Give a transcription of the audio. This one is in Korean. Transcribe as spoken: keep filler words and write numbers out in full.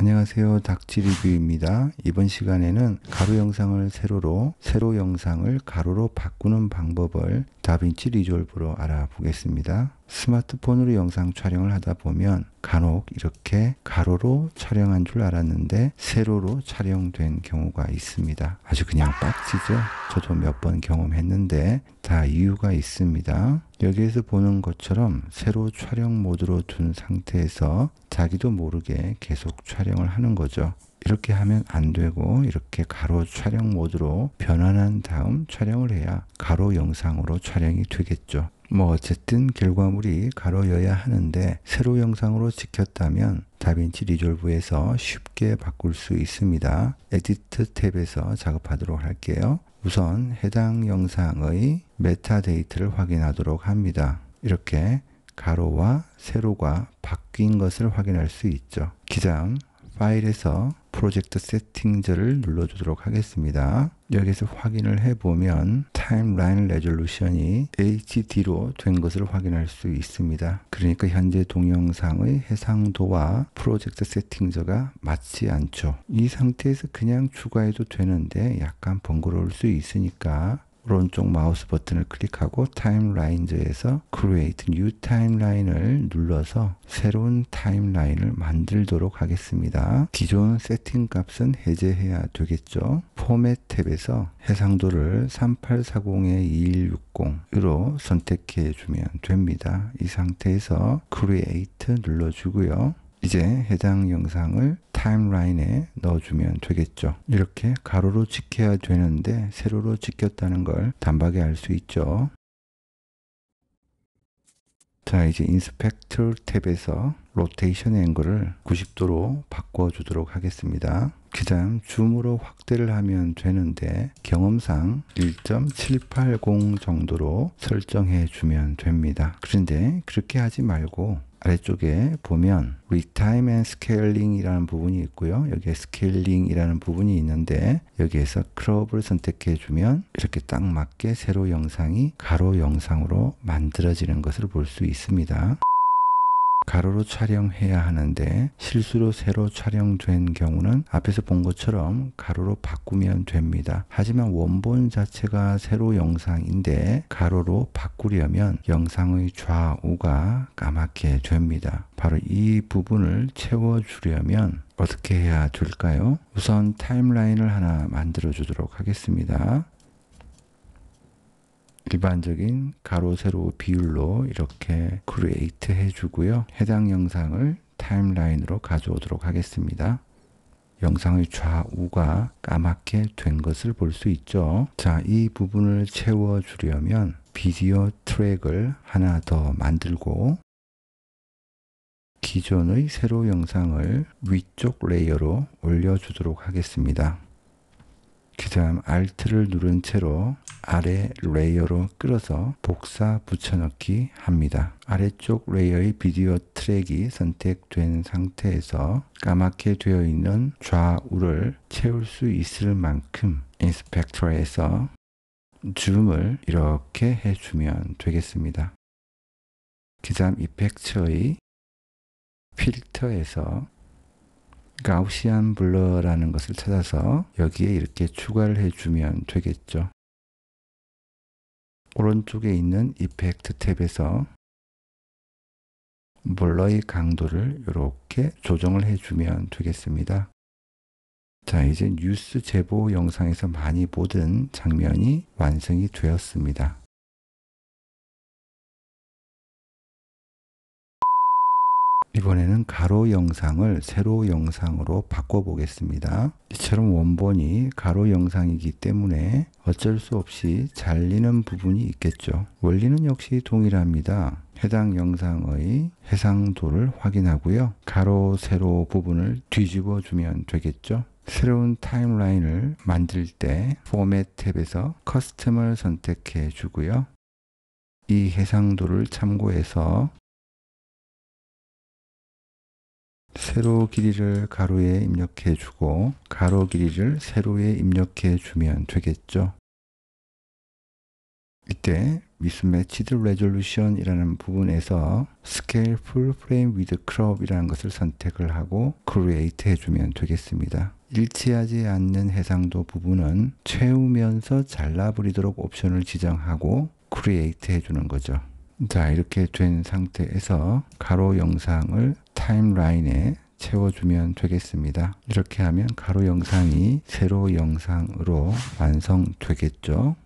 안녕하세요, 닥치 리뷰입니다. 이번 시간에는 가로 영상을 세로로, 세로 영상을 가로로 바꾸는 방법을 다빈치 리졸브로 알아보겠습니다. 스마트폰으로 영상 촬영을 하다 보면 간혹 이렇게 가로로 촬영한 줄 알았는데 세로로 촬영된 경우가 있습니다. 아주 그냥 빡치죠? 저도 몇 번 경험했는데 다 이유가 있습니다. 여기에서 보는 것처럼 세로 촬영 모드로 둔 상태에서 자기도 모르게 계속 촬영을 하는 거죠. 이렇게 하면 안 되고 이렇게 가로 촬영 모드로 변환한 다음 촬영을 해야 가로 영상으로 촬영이 되겠죠. 뭐 어쨌든 결과물이 가로여야 하는데 세로 영상으로 찍혔다면 다빈치 리졸브에서 쉽게 바꿀 수 있습니다. 에디트 탭에서 작업하도록 할게요. 우선 해당 영상의 메타데이터를 확인하도록 합니다. 이렇게 가로와 세로가 바뀐 것을 확인할 수 있죠. 기장 파일에서 프로젝트 세팅즈를 눌러주도록 하겠습니다. 여기서 확인을 해보면 타임라인 레졸루션이 에이치디로 된 것을 확인할 수 있습니다. 그러니까 현재 동영상의 해상도와 프로젝트 세팅즈가 맞지 않죠. 이 상태에서 그냥 추가해도 되는데 약간 번거로울 수 있으니까 오른쪽 마우스 버튼을 클릭하고 타임라인즈에서 Create New Timeline을 눌러서 새로운 타임라인을 만들도록 하겠습니다. 기존 세팅 값은 해제해야 되겠죠. 포맷 탭에서 해상도를 삼팔사공에 이일육공으로 선택해 주면 됩니다. 이 상태에서 Create 눌러주고요. 이제 해당 영상을 타임라인에 넣어주면 되겠죠. 이렇게 가로로 찍혀야 되는데 세로로 찍혔다는 걸 단박에 알 수 있죠. 자, 이제 인스펙터 탭에서 로테이션 앵글을 구십 도로 바꿔주도록 하겠습니다. 그다음 줌으로 확대를 하면 되는데 경험상 일 점 칠팔공 정도로 설정해 주면 됩니다. 그런데 그렇게 하지 말고 아래쪽에 보면 Retime and Scaling 이라는 부분이 있고요. 여기에 Scaling 이라는 부분이 있는데 여기에서 크롭을 선택해 주면 이렇게 딱 맞게 세로 영상이 가로 영상으로 만들어지는 것을 볼 수 있습니다. 가로로 촬영해야 하는데 실수로 세로 촬영된 경우는 앞에서 본 것처럼 가로로 바꾸면 됩니다. 하지만 원본 자체가 세로 영상인데 가로로 바꾸려면 영상의 좌우가 까맣게 됩니다. 바로 이 부분을 채워주려면 어떻게 해야 될까요? 우선 타임라인을 하나 만들어 주도록 하겠습니다. 일반적인 가로 세로 비율로 이렇게 크리에이트 해주고요. 해당 영상을 타임라인으로 가져오도록 하겠습니다. 영상의 좌우가 까맣게 된 것을 볼 수 있죠. 자, 이 부분을 채워주려면 비디오 트랙을 하나 더 만들고 기존의 세로 영상을 위쪽 레이어로 올려주도록 하겠습니다. 그 다음 Alt를 누른 채로 아래 레이어로 끌어서 복사 붙여넣기 합니다. 아래쪽 레이어의 비디오 트랙이 선택된 상태에서 까맣게 되어 있는 좌우를 채울 수 있을 만큼 인스펙터에서 줌을 이렇게 해주면 되겠습니다. 그 다음 이펙트의 필터에서 가우시안 블러라는 것을 찾아서 여기에 이렇게 추가를 해주면 되겠죠. 오른쪽에 있는 이펙트 탭에서 블러의 강도를 이렇게 조정을 해주면 되겠습니다. 자, 이제 뉴스 제보 영상에서 많이 보던 장면이 완성이 되었습니다. 이번에는 가로 영상을 세로 영상으로 바꿔보겠습니다. 이처럼 원본이 가로 영상이기 때문에 어쩔 수 없이 잘리는 부분이 있겠죠. 원리는 역시 동일합니다. 해당 영상의 해상도를 확인하고요. 가로, 세로 부분을 뒤집어 주면 되겠죠. 새로운 타임라인을 만들 때 포맷 탭에서 커스텀을 선택해 주고요. 이 해상도를 참고해서 세로 길이를 가로에 입력해 주고 가로 길이를 세로에 입력해 주면 되겠죠. 이때 Mismatched Resolution 이라는 부분에서 Scale Full Frame with Crop 이라는 것을 선택을 하고 Create 해주면 되겠습니다. 일치하지 않는 해상도 부분은 채우면서 잘라버리도록 옵션을 지정하고 Create 해주는 거죠. 자, 이렇게 된 상태에서 가로 영상을 타임라인에 채워주면 되겠습니다. 이렇게 하면 가로 영상이 세로 영상으로 완성되겠죠.